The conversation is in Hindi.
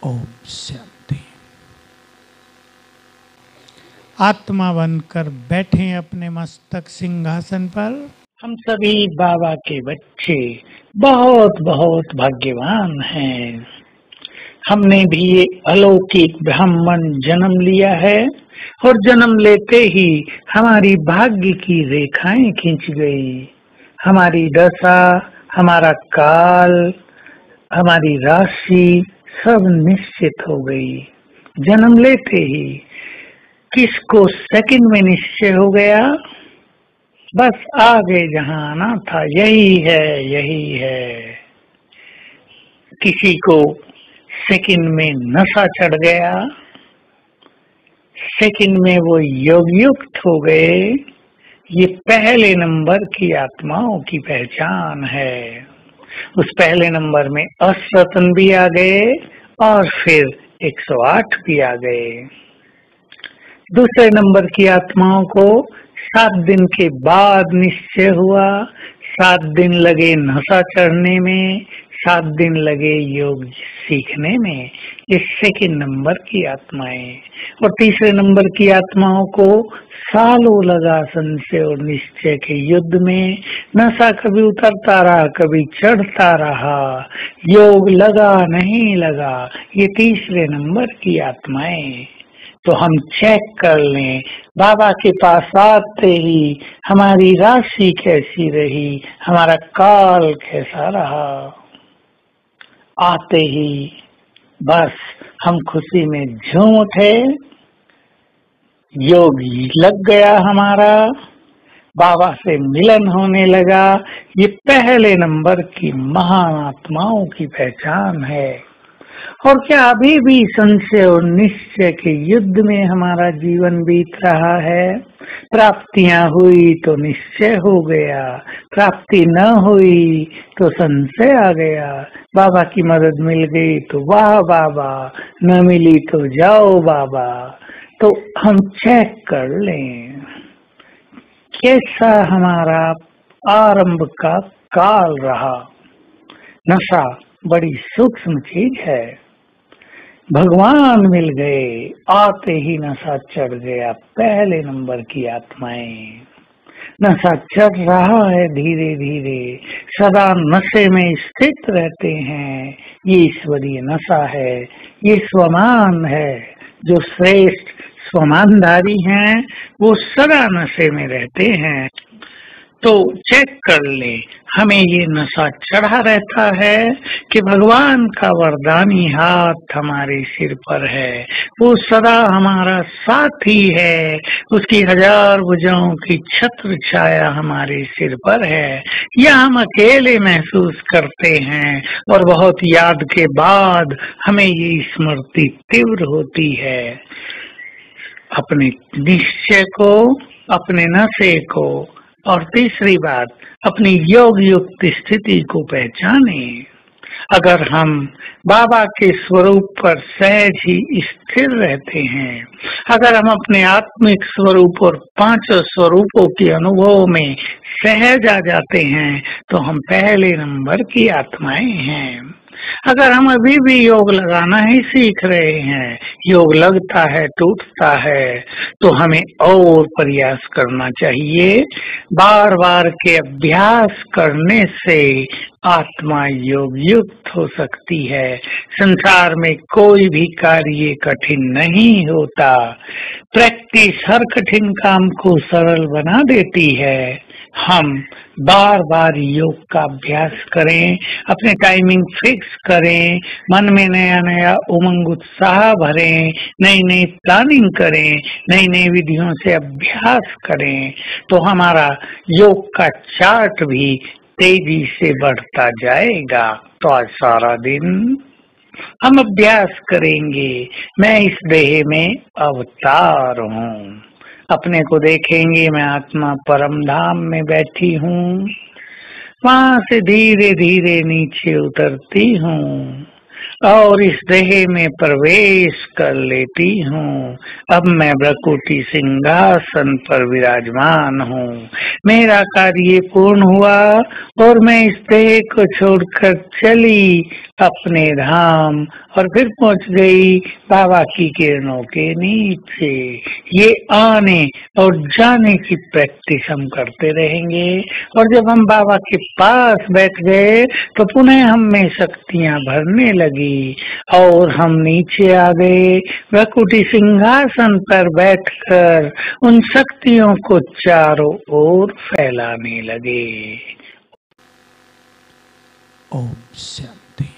ओम शांति। आत्मा बनकर बैठे अपने मस्तक सिंहासन पर। हम सभी बाबा के बच्चे बहुत बहुत भाग्यवान हैं। हमने भी ये अलौकिक ब्राह्मण जन्म लिया है और जन्म लेते ही हमारी भाग्य की रेखाएं खींच गई। हमारी दशा, हमारा काल, हमारी राशि सब निश्चित हो गई। जन्म लेते ही किसको सेकंड में निश्चय हो गया, बस आगे जहां आना था यही है, यही है। किसी को सेकंड में नशा चढ़ गया, सेकंड में वो योग युक्त हो गए। ये पहले नंबर की आत्माओं की पहचान है। उस पहले नंबर में असतन भी आ गए और फिर 108 भी आ गए। दूसरे नंबर की आत्माओं को 7 दिन के बाद निश्चय हुआ। 7 दिन लगे नशा चढ़ने में, 7 दिन लगे योग सीखने में। ये सेकंड नंबर की आत्माएं। और तीसरे नंबर की आत्माओं को सालों लगा संशय और निश्चय के युद्ध में। नशा कभी उतरता रहा, कभी चढ़ता रहा, योग लगा नहीं लगा। ये तीसरे नंबर की आत्माएं। तो हम चेक कर लें, बाबा के पास आते ही हमारी राशि कैसी रही, हमारा काल कैसा रहा। आते ही बस हम खुशी में झूम उठे, योग लग गया हमारा, बाबा से मिलन होने लगा। ये पहले नंबर की महान आत्माओं की पहचान है। और क्या अभी भी संशय और निश्चय के युद्ध में हमारा जीवन बीत रहा है? प्राप्तियां हुई तो निश्चय हो गया, प्राप्ति न हुई तो संशय आ गया। बाबा की मदद मिल गई तो वाह बाबा, न मिली तो जाओ बाबा। तो हम चेक कर लें कैसा हमारा आरंभ का काल रहा। नशा बड़ी सूक्ष्म चीज है। भगवान मिल गए, आते ही नशा चढ़ गया। पहले नंबर की आत्माएं, नशा चढ़ रहा है धीरे धीरे, सदा नशे में स्थित रहते हैं। ये ईश्वरीय नशा है, ये स्वमान है। जो श्रेष्ठ स्वमानधारी हैं वो सदा नशे में रहते हैं। तो चेक कर ले, हमें ये नशा चढ़ा रहता है कि भगवान का वरदानी हाथ हमारे सिर पर है। वो सदा हमारा साथी है, उसकी 1000 भुजाओं की छत्र छाया हमारे सिर पर है। या हम अकेले महसूस करते हैं और बहुत याद के बाद हमें ये स्मृति तीव्र होती है। अपने निश्चय को, अपने नशे को, और तीसरी बात अपनी योग युक्त स्थिति को पहचाने। अगर हम बाबा के स्वरूप पर सहज ही स्थिर रहते हैं, अगर हम अपने आत्मिक स्वरूप और 5 स्वरूपों के अनुभव में सहज आ जाते हैं तो हम पहले नंबर की आत्माएं हैं। अगर हम अभी भी योग लगाना ही सीख रहे हैं, योग लगता है टूटता है, तो हमें और प्रयास करना चाहिए। बार बार के अभ्यास करने से आत्मा योग युक्त हो सकती है। संसार में कोई भी कार्य कठिन नहीं होता। प्रैक्टिस हर कठिन काम को सरल बना देती है। हम बार बार योग का अभ्यास करें, अपने टाइमिंग फिक्स करें, मन में नया नया उमंग उत्साह भरें, नई नई प्लानिंग करें, नई नई विधियों से अभ्यास करें, तो हमारा योग का चार्ट भी तेजी से बढ़ता जाएगा। तो आज सारा दिन हम अभ्यास करेंगे। मैं इस देह में अवतार हूँ। अपने को देखेंगे, मैं आत्मा परम धाम में बैठी हूँ। वहां से धीरे धीरे नीचे उतरती हूँ। और इस देह में प्रवेश कर लेती हूँ। अब मैं भ्रकुटी सिंहासन पर विराजमान हूँ। मेरा कार्य पूर्ण हुआ और मैं इस देह को छोड़कर चली अपने धाम और फिर पहुंच गई बाबा की किरणों के नीचे। ये आने और जाने की प्रैक्टिस हम करते रहेंगे और जब हम बाबा के पास बैठ गए तो पुनः हम में शक्तियां भरने लगी और हम नीचे आ गए। भ्रकुटी सिंहासन पर बैठकर उन शक्तियों को चारों ओर फैलाने लगे। ओम शांति।